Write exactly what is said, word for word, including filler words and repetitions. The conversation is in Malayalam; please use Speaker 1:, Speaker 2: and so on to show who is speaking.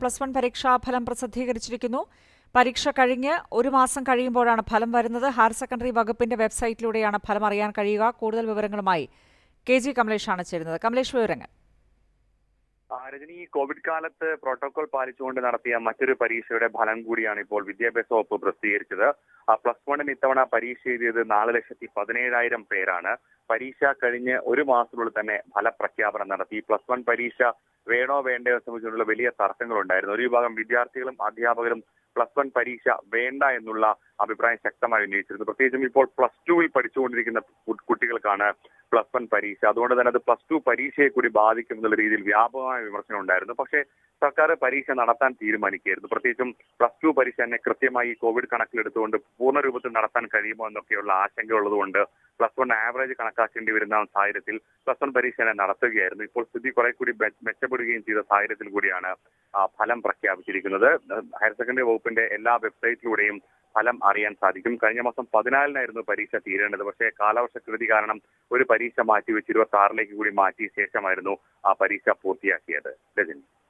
Speaker 1: പ്ലസ് വൺ പരീക്ഷാഫലം പ്രസിദ്ധീകരിച്ചിരിക്കുന്നു. പരീക്ഷ കഴിഞ്ഞ് ഒരു മാസം കഴിയുമ്പോഴാണ് ഫലം വരുന്നത്. ഹയർ സെക്കൻഡറി വകുപ്പിന്റെ വെബ്സൈറ്റിലൂടെയാണ് ഫലം അറിയാൻ കഴിയുക. കൂടുതൽ വിവരങ്ങളുമായി കെ ജി കമലേഷാണ് ചേരുന്നത്. കമലേഷ്, വിവരങ്ങൾ.
Speaker 2: രജനി, കോവിഡ് കാലത്ത് പ്രോട്ടോകോൾ പാലിച്ചുകൊണ്ട് നടത്തിയ മറ്റൊരു പരീക്ഷയുടെ ഫലം കൂടിയാണ് ഇപ്പോൾ വിദ്യാഭ്യാസ വകുപ്പ് പ്രസിദ്ധീകരിച്ചത്. പ്ലസ് വണ്ണിന് ഇത്തവണ പരീക്ഷ എഴുതിയത് നാല് ലക്ഷത്തി പതിനേഴായിരം പേരാണ്. പരീക്ഷ കഴിഞ്ഞ് ഒരു മാസത്തിനുള്ളിൽ തന്നെ ഫലപ്രഖ്യാപനം നടത്തി. പ്ലസ് വൺ പരീക്ഷ വേണോ വേണ്ടയോ സംബന്ധിച്ചുള്ള വലിയ തർക്കങ്ങളുണ്ടായിരുന്നു. ഒരു വിഭാഗം വിദ്യാർത്ഥികളും അധ്യാപകരും പ്ലസ് വൺ പരീക്ഷ വേണ്ട എന്നുള്ള അഭിപ്രായം ശക്തമായി ഉന്നയിച്ചിരുന്നു. പ്രത്യേകിച്ചും ഇപ്പോൾ പ്ലസ് ടുവിൽ പഠിച്ചുകൊണ്ടിരിക്കുന്ന കുട്ടികൾക്കാണ് പ്ലസ് വൺ പരീക്ഷ. അതുകൊണ്ട് തന്നെ അത് പ്ലസ് ടു പരീക്ഷയെ കൂടി ബാധിക്കും എന്നുള്ള രീതിയിൽ വ്യാപകമായ വിമർശനം ഉണ്ടായിരുന്നു. പക്ഷേ സർക്കാർ പരീക്ഷ നടത്താൻ തീരുമാനിക്കുകയായിരുന്നു. പ്രത്യേകിച്ചും പ്ലസ് ടു പരീക്ഷ തന്നെ കൃത്യമായി കോവിഡ് കണക്കിലെടുത്തുകൊണ്ട് പൂർണ്ണ രൂപത്തിൽ നടത്താൻ കഴിയുമോ എന്നൊക്കെയുള്ള ആശങ്ക ഉള്ളതുകൊണ്ട് പ്ലസ് വൺ ആവറേജ് കണക്കാക്കേണ്ടി വരുന്ന സാഹചര്യത്തിൽ പ്ലസ് വൺ പരീക്ഷ തന്നെ നടത്തുകയായിരുന്നു. ഇപ്പോൾ സ്ഥിതി കുറെ കൂടി മെച്ചപ്പെടുകയും ചെയ്ത സാഹചര്യത്തിൽ കൂടിയാണ് ഫലം പ്രഖ്യാപിച്ചിരിക്കുന്നത്. ഹയർ സെക്കൻഡറി വകുപ്പിന്റെ എല്ലാ വെബ്സൈറ്റിലൂടെയും ഫലം അറിയാൻ സാധിക്കും. കഴിഞ്ഞ മാസം പതിനാലിനായിരുന്നു പരീക്ഷ തീരേണ്ടത്. പക്ഷേ കാലവർഷക്കെടുതി കാരണം ഒരു പരീക്ഷ മാറ്റിവെച്ച് ഇരുപത്തി ആറിലേക്ക് കൂടി മാറ്റിയ ശേഷമായിരുന്നു ആ പരീക്ഷ പൂർത്തിയാക്കിയത്. രജനി.